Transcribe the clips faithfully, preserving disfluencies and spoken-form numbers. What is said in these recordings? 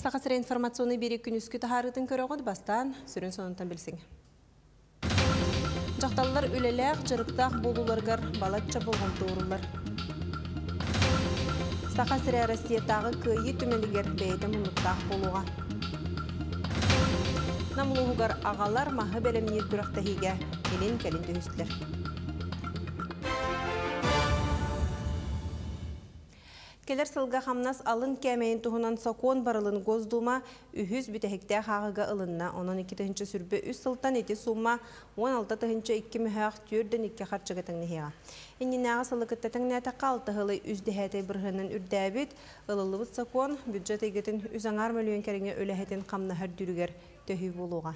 Сақасыра информационный берек күнүскү тахарытын көрөгөд бастан сүрін сонунтан білсің. Жақталылар үлеләк, жырықтақ болуларғар балатча болған тоғырылар. Сақасыра Россиятағы көйі түмелігер бәйді мұнықтақ болуға. Намылуғығар ағалар мағы бәлемнер күрақтахиге елен кәлінді үстілер. Келер сылға қамнас алын кәмейін тұғынан сақуын барылын гоздума үхіз бүтәхікті қағыға ылынна. Онан екі тұхынчы сүрбе үс сылтан еті сумма он алты тұхынчы екі мүхәқ түрден екі қарчығы тәңнеғеға. Еннен аға сылықытта тәңнәті қалты ғылы үздіхәті бірғынын үрдәбіт, ылылыбыт сақуын бюджет егетін үзаңар мөлуен кәріңе өләхетін қамнахар дүрігер төхі болуға.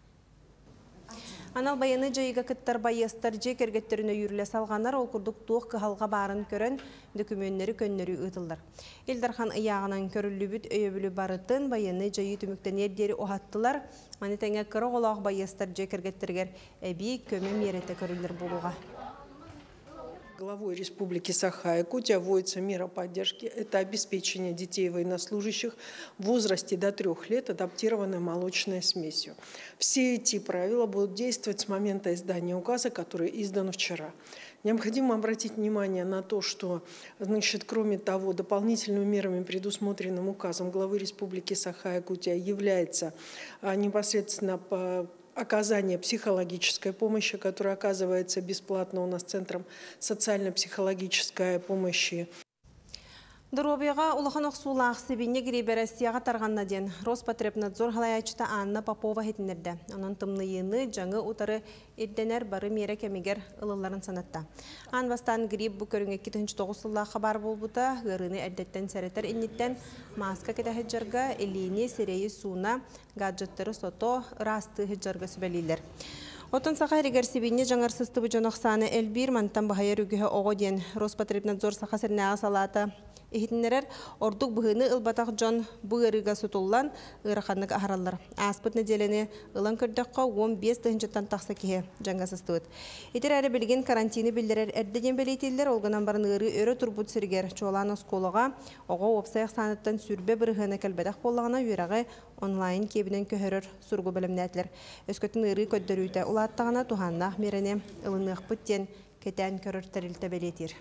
Анал баяны жайыға кыттар байыстар же кергеттеріне үйірлі салғанар ол күрдік туық қығалға барын көрін документері көннері ұтылдар. Елдархан ұяғынан көрілі бүт өйебілі барытын баяны жайы түміктен ердері оғаттылар. Манетәңе кірі олақ байыстар же кергеттергер әбей көмем ереті көрілдер болуға. Главой Республики Саха-Якутия вводится мера поддержки. Это обеспечение детей военнослужащих в возрасте до трех лет адаптированной молочной смесью. Все эти правила будут действовать с момента издания указа, который издан вчера. Необходимо обратить внимание на то, что, значит, кроме того, дополнительными мерами, предусмотренным указом главы Республики Саха-Якутия, является непосредственно по оказание психологической помощи, которая оказывается бесплатно у нас Центром социально-психологической помощи. Дробияға улахан оқсулақ себейне керебе Россияға тарғанна ден Роспотребнадзор халаячыта Анна Попова хетінерді. Онын тымлыйыны жаңы утары ерденер бары мере кемегер ылыларын санатта. Ан бастан грипп бұ көріңе екі мың он тоғыз сыллағы қабар болбыта, ғырыны әрдеттен сәреттер иннеттен маска кетахет жарға элейне серейі суына гаджеттері сото расты хеджарға сөбәлейлер. Отын сақа әрігер себейне жаңар сыстыбы жоноқсаны әлбір мантан бағайыр үгігі оғы ден Роспотребнадзор сақа сірнәға салаты Эхитнерер ордук бұғыны ылбатақ жон бұғырыға сұтулан ұрақанлық ағаралар. Аспыт неделені ылан көрдіққа он бес тұхынчыттан тақса кеге жаңға сыстуыт. Етер әрі білген карантины білдерер әрдеген бәлейтелдер олғынан барын ұры өрі тұрбұт сіргер чолан осколыға оға опсайық саныттан сүрбе бірғыны кәлбәдақ болағына үйрағы онлайн кебінен көхірір сұрғы білімнәтлер. Өскөтін ұры көддірүйті ұлаттағына туғаннақ меріне ылынық бұттен кетен көрір тәрілті бәлетер.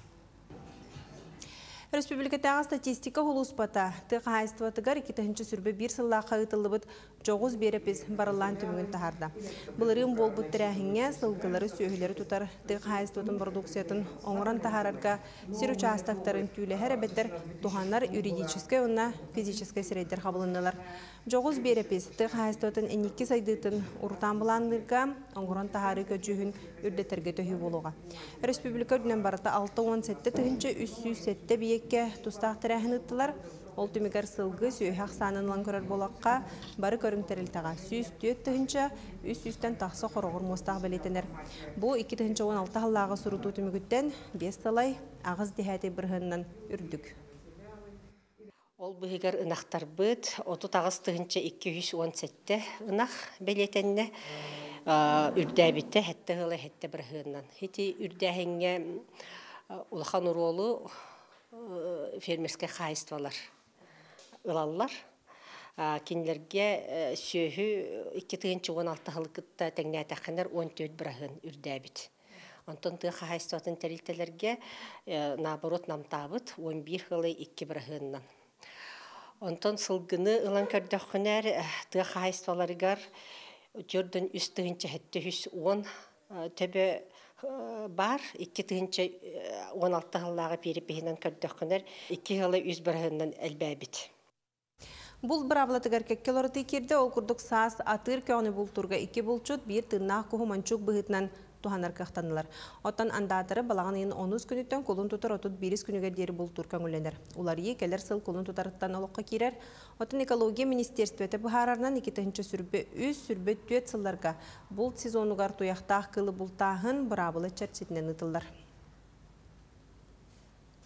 Республикатағы статистика хулуспата тық хайстватығар екі тұхынчы сүрбе бір сылла қағытылыбыт жоғыз берепіз барылан түмігін тахарда. Бұлырын бол бұттырәхіңе сылғылары сөйлері тұтар тық хайстватын продукциятын оңыран тахарарға сир участақтарын түйілі әрәбеттер туханлар юридическай онна физическай сірейдер қабылынылар. Жоғыз берепіз тық хайстватын әнекке сайдытын ұртан бұландырға оңыран тахары көджігін үрдеттерге төхі болуға. Республика дүнен барыта алты он сетте тұхынчы үс жүз сетте биекке тұстақ тірәхін ұттылар. Ол түмігер сылғы сүйхақ санынлан көрір болаққа бары көріңтерілтіға сүйіз түйет тұхынча үс жүзден тақсы қорғыр мұстақ білетінер. Бұл екі тұхынча он алты ғаллағы сұруту түмігіттен бес салай ағыз дехәті бірғыннан үрдік. Ол бұғығар ұнақтар бұд, отыз тағыз тұхынча екі жүз он сетте ұнақ білетінне үрдәбітті әтті ғылы әтті бірғыннан. Хеті үрдәхіңе ұлақан ұролы фермерская хайствалар ылаллар. Кинлерге сөйі екі мың он алты ғылықытта тәңнәтәқінер он төрт бірағын үрдәбіт. Онтон тұғы хайстватын тәрілтелерге наоборот намтабыт он бір ғылы екі бірағыннан. Онтон сылғыны ылан көрдіқінер тұғы хайстваларығар жүрдің үстігінші әтті жүз он төбі бар, iki мың он алты ғыллағы перепейінен көрдіқінер екі ғылы үз бірағыннан әлбәбіт. Бұл бір авлатығар кәккел орыты керді ол күрдік саас атыр кәуіні бұл тұрға екі бұлчут бір тыңнақ құхыманчук бұғытынан туғанар қақтанылар. Оттан андатыры балаған ең он үш күніттен қолын тұтар отыз бір күнігер дері бұл тұрқан өленер. Олар е кәлер сыл қолын тұтарыттан олыққа керер. Оттан экология министерстветі бұхарарынан екі тұхынчы сүрбе үз сүрбе түйет сылларға бұл сезонуғар тұяқтақ қылы бұл тағын бұрабылы чәрчетінен ұтылар.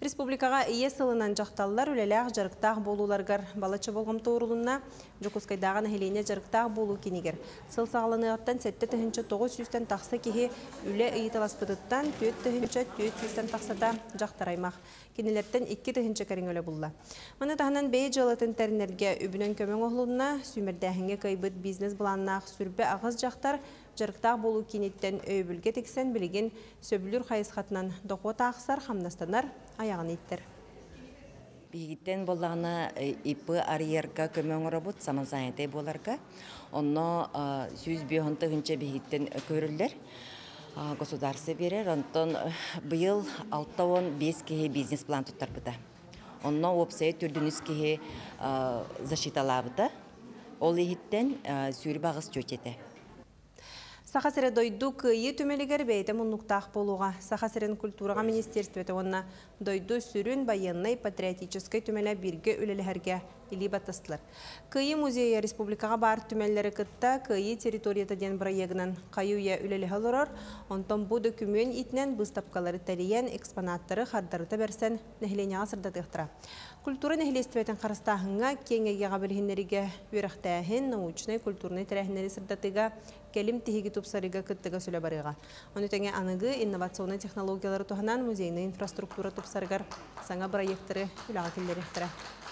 Республикаға ие сылынан жақталылар үлеләғ жарықтақ болуларғар балачы болғым тоғырылына Жокускайдағын әхелене жарықтақ болу кенегер. Сыл сағалынығаттан сәтті түхінші тоғыз жүзден тақсы кеге үлі ұйыталаспыдыттан төт түхінші төт жүзден тақсада жақтараймақ. Кенелерттен екі түхінші кәрін өлі бұлла. Маны тағынан бей жылытын тәрінерге үбінен көмің оғылуына сүймердәхінге кайбыт бизнес бұланнақ сүрбе ағыз жақтар жарықтақ болу кенеттен өйбілге тексен білген сөбілір қайысқатынан доқуа тақсар қамнастанар аяғын еттір. Бигиттен болағына ипы арьерга көмөң робот самазайынтай боларға. Онно сүз бейхонты хүнче бигиттен көрілдер. Государство берер. Онтон бұйыл алтауын бес кеге бизнес план тұттар бұда. Онно опсай түрдініс кеге защиталабыда. Ол ехіттен сүйір бағыз чөтеті. Сахасыре дойду күйі түмелігер бейті мұнлықтақ болуға. Сахасырен культураға министерстветі онына дойду сүрін байыннай патриотической түмелі бірге өлелерге или батастылар. Күйі музейя республикаға бар түмелері кытта күйі территорията ден проегінен қайуя өлелі ғалырыр, онтан бұ докумен итінен бұстапқалары тәлиен экспонаттары қардарыты берсен нәхіленеға сырдатықтыра. Культура нәхілестіветін қарыстағыңа кеңеге ғабілхінлеріге өріқтәхін, научный культурный тәрәхінлері сырдатыға келім тихиги тупсарыга кыттыга сүлі барыға. Оны тәңе анығы инновационный технологиялары туғанан музейный инфраструктура тупсарыгар саңа проекттары үліға келдеректірі.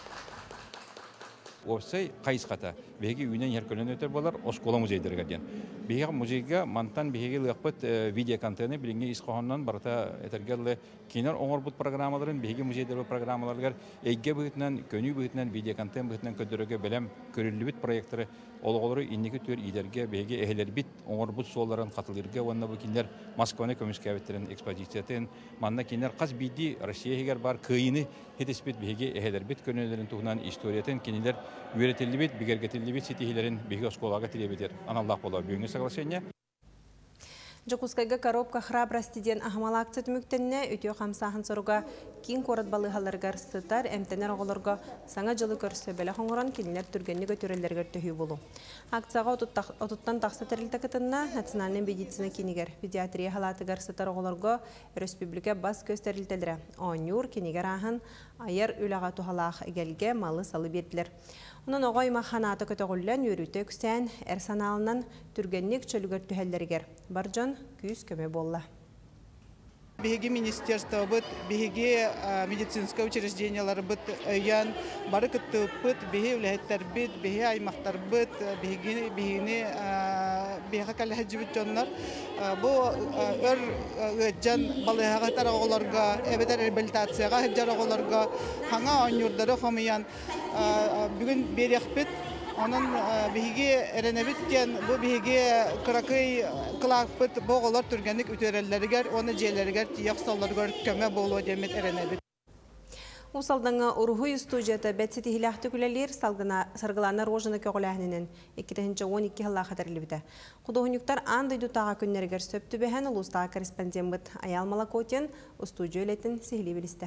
Опсай қайысқата. Беге үйінен еркөлен өтер болар, Оскола музейдерге ден. Беге музейге мантан беге лықпыт видеоконтені білінге исқоғаннан барыта әтергерлі кейнер оңыр бұд программаларын, беге музейдері программаларғар әйге бұғытынан, көні бұғытынан, видеоконтен бұғытынан көдіріге білем көрілі біт проекттары олғылары иннекі төр идерге беге әхелер бит оңыр бұд соларын қатылырге, онына бұл кейнер Москваны көміскәветтерін экспозициятын, манна кейнер қаз бейді Россия егер бар күйіні хетеспет беге әхелер бит көрінелерін туғынан историятын кейнелер үеретелі бит, бігергетелі бит сетихилерін беге осколаға тілебетер. Аналлах бола бүйіңі соглашение. Жокускайга коробка храбростиден ахмалак цетмүктенне өтө камсахын соруга кин корат балыгаларгар сытар эмтенер оголорго саңа жылы көрсө беле хоңорон кинилер түргенни көтөрөлөргө төһү болу. Акцияга отуттан таксы терилтекетинна национальный медицина кинигер педиатрия халатыгар сытар оголорго республика бас көстөрүлтелере. Онюр кинигер ахын айыр үлага тухалах эгелге малы салы бердилер. Унун огой маханаты көтөгүллөн өрүтө күсән эрсаналынан түргенник чөлүгөр түһәлләргер. Баржан күз көмө болла. Беги министерство бит, беги медицинское учреждениялар бит, ян бары кытты бит, беги үләһәттәр бит, беги аймактар бит, беги бегини бега кале хаҗибит җаннар. Бу өр җан балыга тарагыларга, эбетер реабилитацияга җарагыларга хаңа онюрдары хомиян бүген берек бит. Onun bihiге эренебиткен, bu bihiге kırakıy kılakpıt boğular türgenlik ütörellerger, onu jelerger tiyaqsallargar köme boğulu demet erenebit. Усалдаңа урухуй студията бәтсеті хилақты күлелер сарғыланы рожыны көғіләхінен екі он екі хылла қатарлыбыда. Құдығынюктар андайды таға күннергер сөпті бәхән ұлыстағы корреспондент бұд Аял Малакотен студия өлетін сихили білісті.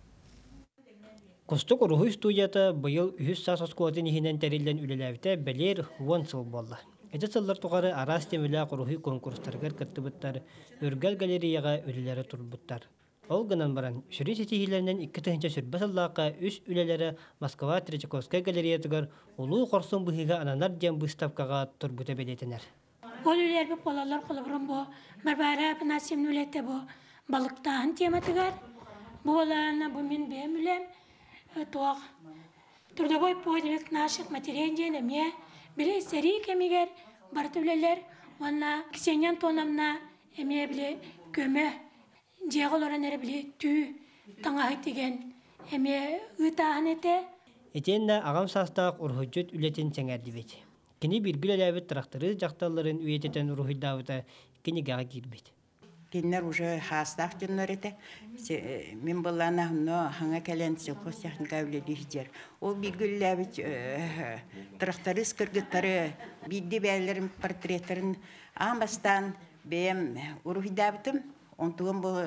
Костук урухуй студията бұйыл үхіс сасыз куатын ихинен тәрелден үлеләвіте бәлер он сыл болды. Эти сыллар туғары арас темілі урухуй конкурстаргар кіртібіттар, үргәл галереяға үлелері тұрбыттар. Ол гынан баран, үшірі сетихилерінен екі тыхынча сүрбі сыллаққа үш үлелері Москва Третьяковская галереятығар ұлу қорсын бұхиға ананар ден бұставкаға тұрбыты бәдетінер. Ол үлер бұл олалар қолыбырын бұл, марбара пынасемін үлетті бұл, балықтағын тематығар, бұл оларына бұл мен бәм үлем, туақ трудовой подвиг наших матерей денеме биле сери кемигер бартулелер онна Ксениян тонамна эме биле көмө жеголоран эре биле түү таңа деген эме ытаан эте этенна агам састак урхуджут үлетин сеңердибет кини биргилелебит тракторы жакталларын үйететен урхуйдабыта кини гага кирбет. Кинер уже хастах жөннөрете. Мен буллана но ханга келен сельхозтехника үлелиһдер. Ол бигүлләбит тракторист кыргыттары бидди бәйләрен портреттерин амбастан бем урухидабытым. Онтуган бу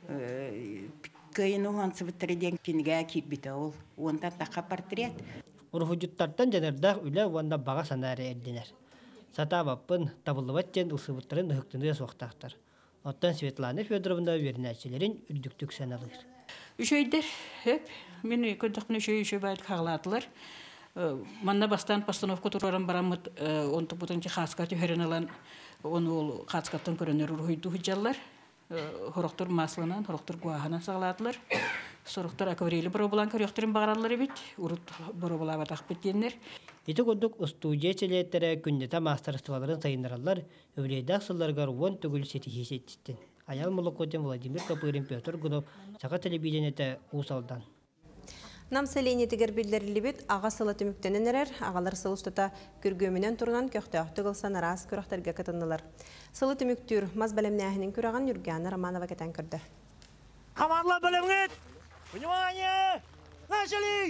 кыйыну хансыбыттырден кинга кирбите ол. Онтан така портрет. Урухуджуттардан жанардах үле ванда бага санары эрдинер. Сатабаппын табылыбаттен усыбыттарын ыхыктыны соқтақтар. Оттан Светлана Федоровна вернәчелерин үрдүктүк саналыр. Үшөйдер, хеп, мен көндіқпін үшөй үшөй байт қағыладылар. Манна бастан постановка тураран барамыт, онты бұтынчы қасқа түйерен алан, оны ол қасқаттан көрінер ұрғойду хүджалар. Хорықтыр маслынан, хорықтыр гуахынан сағыладылар. Сұрықтыр акварелі бұробылан көріқтерін бағаралары бет, ұрыт бұробыла батақ беттенер. Ити күндік студия челеттері күндета мастарыстываларын сайыныралар, өвлейдақ сылларғар он түгіл сеті хесеттістен. Аял Молокотин Владимир Капырин Петр Гунов, Сақа телевидениеті Усалдан. Нам селение тигер билдерли бит, ага сылы түміктенен әрер, ағалар сылы ұстата күргөмінен тұрған көқтіақты қылсан арас көріқтерге катындылар. Сылы түміктүр маз бәлемнәхінің көраған Юргана Романова кәтен көрді. Командла бәлемгет! Внимание! Начали!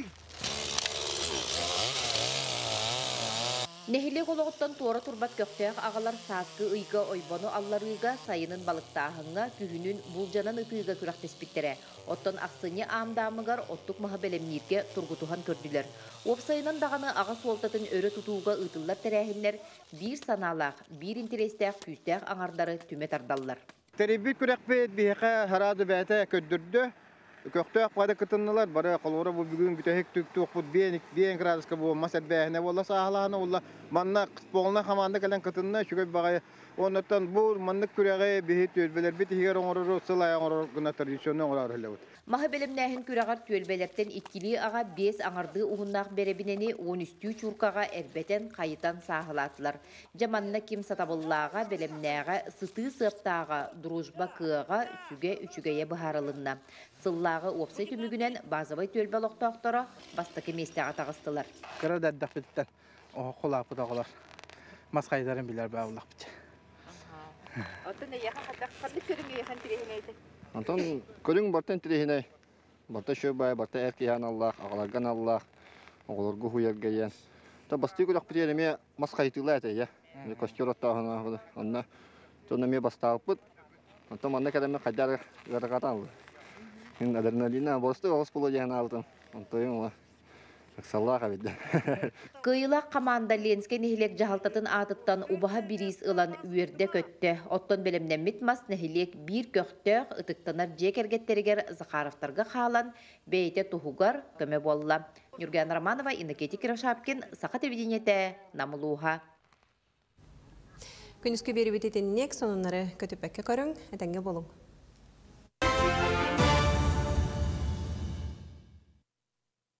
Нехиле голоғыттан туора турбат көқтеғ ағалар саасқы ұйға ойбону алларыға сайынын балықтағыңа күхінін бұлжанан ұтыға күрақтеспіктері. Оттан ақсыне амдамығар оттық маға бәлемнерге тұрғытуған көрділер. Опсайынан дағаны аға солтатын өрі тұтуға ұтылар тәрәхінлер бір саналақ, бір интерестәқ, күстәқ аңардары түмет ардалылар. Тәребет күрәқпет бейеқі харады бәті көддірді. Көктөк бада кытыннылар бара колора бу бүгүн бүтөк түк түк бу бен бен градуска бу масат бәһне болла сахаланы улла манна полна хаманда калан кытынна шугай багай оннан бу маннык күрәгә бехит төбеләр бит һигәр оңоры сылай оңоры гына традиционны оңоры хәләвет. Маһа белемнәһен күрәгәр төлбәләртән иккили ага бес аңарды угыннак беребинени он үч чуркага әрбәтен кайытан сахалатлар. Жаманна ким сатабыллага белемнәгә сыты сыптага дружба кыга үчүгә үчүгәе баһарылынна. Сыллағы опсай түмігінен базабай төлбәл оқтақтары бастықы местеға тағыстылар. Қыры дәддақ біттен қолақ бұдағылар. Масқайдарын білер бә ұлақ бітті. Отын яқан қадақ қанды көрің яқан тірехінейді? Антон көрің бартын тірехіней. Барта шөбай, барта әркейхан Аллах, ағаларған Аллах, оғылырғы хуяргайен. Та басты көріқ бітті елеме масқайтылы әті, я. Костер оттағына бұды. Онна тонаме бастағы бұд. Антон манна кәдеме қайдар ғарғатан бұд. Ин адреналина босты олыс болу деген алдым. Онтойым ола. Аксаллаға беді. Кыйлақ команда Ленске нехилек жағалтатын атыттан убаға бірис ылан үйерде көтті. Оттон белемнен митмас нехилек бір көқтөк ұтықтанар жекергеттерігер Захаровтарға қалан бейте тухугар көме болла. Юрген Романова, Иннокентий Кировшапкин, Сақа телевидениеті, Намылуға. Күніскі бері бітетіннек сонынлары көтіпәкке көрің, әтәнге болың.